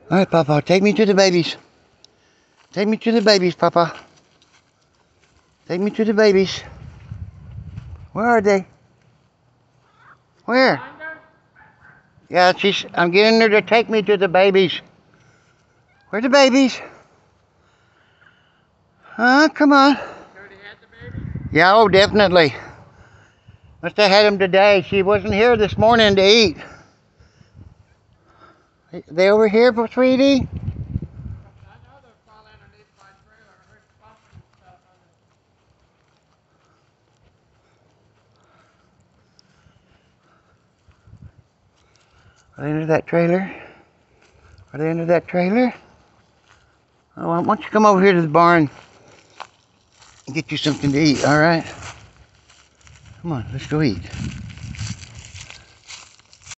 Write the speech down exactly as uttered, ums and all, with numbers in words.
All right, Paw Paw, take me to the babies. Take me to the babies, Paw Paw. Take me to the babies. Where are they? Where? Yeah, she's. I'm getting her to take me to the babies. Where are the babies? Huh? Come on. Yeah, oh, definitely. Must have had them today. She wasn't here this morning to eat. They over here, sweetie? Are they under that trailer? Are they under that trailer? Oh, why don't you come over here to the barn and get you something to eat, all right? Come on, let's go eat.